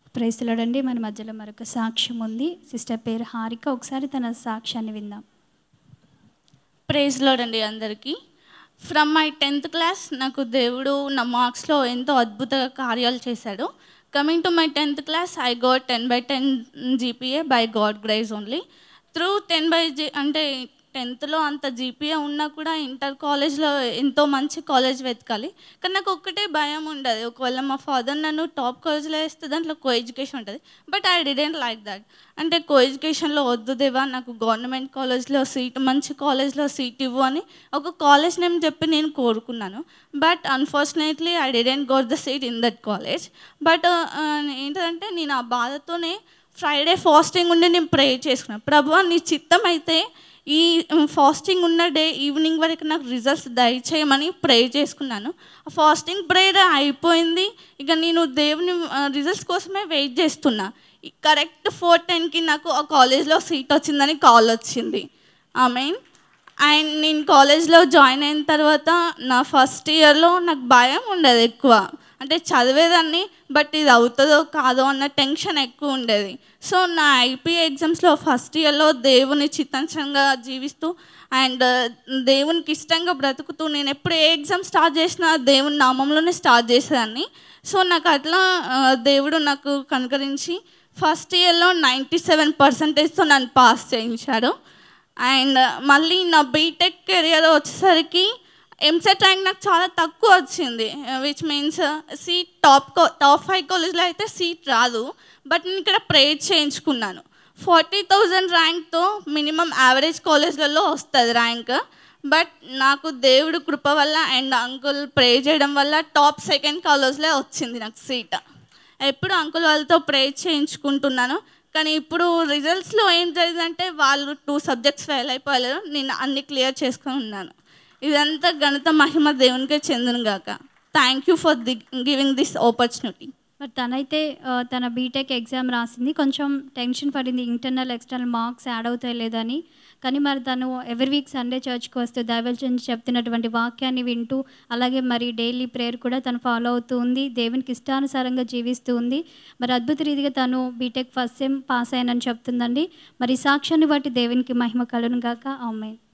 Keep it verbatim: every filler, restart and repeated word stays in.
Praise the lord అండి. మన మధ్యలో మరొక సాక్ష్యం ఉంది. సిస్టర్ పేరు హారిక. ఒకసారి తన సాక్ష్యాన్ని విందాం. ప్రైజ్ ది లార్డ్ అండి అందరికీ. ఫ్రమ్ మై టెన్త్ క్లాస్ నాకు దేవుడు నా మార్క్స్లో ఎంతో అద్భుత కార్యాలు చేశాడు. Coming to my tenth class I got ten by ten GPA by God grace only. Through ten by G అంటే టెన్త్లో అంత జీపీఏ ఉన్నా కూడా ఇంటర్ కాలేజ్లో ఎంతో మంచి కాలేజ్ వెతకాలి. కానీ నాకు ఒక్కటే భయం ఉండదు, ఒకవేళ మా ఫాదర్ నన్ను టాప్ కాలేజ్లో వేస్తే దాంట్లో కో ఎడ్యుకేషన్ ఉంటుంది. But I didn't like that. అంటే కో ఎడ్యుకేషన్లో వద్దు దేవా, నాకు గవర్నమెంట్ కాలేజ్లో సీట్, మంచి కాలేజ్లో సీట్ ఇవ్వు అని ఒక కాలేజ్ నేమ్ చెప్పి నేను కోరుకున్నాను. But unfortunately I didn't got the seat in that college. But ఏంటంటే నేను ఆ బాధతోనే ఫ్రైడే ఫాస్టింగ్ ఉండి నేను ప్రే చేసుకున్నాను. ప్రభువా నీ చిత్తం అయితే ఈ ఫాస్టింగ్ ఉన్న డే ఈవినింగ్ వరకు నాకు రిజల్ట్స్ దయచేయమని ప్రే చేసుకున్నాను. ఆ ఫాస్టింగ్ ప్రేయర్ అయిపోయింది. ఇక నేను దేవుని రిజల్ట్స్ కోసమే వెయిట్ చేస్తున్నా. కరెక్ట్ ఫోర్ టెన్కి నాకు ఆ కాలేజ్లో సీట్ వచ్చిందని కాల్ వచ్చింది. ఆమెన్. అండ్ నేను కాలేజ్లో జాయిన్ అయిన తర్వాత నా ఫస్ట్ ఇయర్లో నాకు భయం ఉండేది ఎక్కువ. అంటే చదివేదాన్ని, బట్ ఇది అవుతుందో కాదో అన్న టెన్షన్ ఎక్కువ ఉండేది. సో నా ఐపీఏ ఎగ్జామ్స్లో ఫస్ట్ ఇయర్లో దేవుని చిత్తానుసారంగా జీవిస్తూ అండ్ దేవునికి ఇష్టంగా బ్రతుకుతూ నేను ఎప్పుడు ఏ ఎగ్జామ్ స్టార్ట్ చేసినా దేవుని నామంలోనే స్టార్ట్ చేసేదాన్ని. సో నాకు అట్లా దేవుడు నాకు కనుకరించి ఫస్ట్ ఇయర్లో నైంటీ సెవెన్ పర్సెంటేజ్తో నన్ను పాస్ చేయించాడు. అండ్ మళ్ళీ నా బీటెక్ కెరియర్ వచ్చేసరికి ఎంసెట్ ర్యాంక్ నాకు చాలా తక్కువ వచ్చింది, which means seat top top five కాలేజ్లో అయితే సీట్ రాదు. బట్ నేను ఇక్కడ ప్రే చేయించుకున్నాను. ఫార్టీ థౌజండ్ ర్యాంక్తో మినిమం యావరేజ్ కాలేజ్లలో వస్తుంది ర్యాంక్. బట్ నాకు దేవుడు కృప వల్ల అండ్ అంకుల్ ప్రే చేయడం వల్ల టాప్ సెకండ్ కాలేజ్లో వచ్చింది నాకు సీట్. ఎప్పుడు అంకుల్ వాళ్ళతో ప్రే చేయించుకుంటున్నాను. కానీ ఇప్పుడు రిజల్ట్స్లో ఏం జరిగిందంటే వాళ్ళు టూ సబ్జెక్ట్స్ ఫెయిల్ అయిపోయారు, నేను అన్ని క్లియర్ చేసుకొని ఉన్నాను. ఇదంతా ఘనత మహిమ దేవునికే చెందును గాక. Thank you for the giving this opportunity. మరి తనైతే తన బీటెక్ ఎగ్జామ్ రాసింది, కొంచెం టెన్షన్ పడింది ఇంటర్నల్ ఎక్స్టర్నల్ మార్క్స్ యాడ్ అవుతాయి లేదని. కానీ మరి తను ఎవ్రీ వీక్ సండే చర్చ్కి వస్తూ దైవజనుడు చెప్తున్నటువంటి వాక్యాన్ని వింటూ అలాగే మరి డైలీ ప్రేయర్ కూడా తను ఫాలో అవుతూ ఉంది, దేవునికి ఇష్టానుసారంగా జీవిస్తూ ఉంది. మరి అద్భుత రీతిగా తను బీటెక్ ఫస్ట్ సెమ్ పాస్ అయ్యానని చెప్తుందండి. మరి సాక్ష్యాన్ని బట్టి దేవునికి మహిమ కలుగును గాక. ఆమేన్.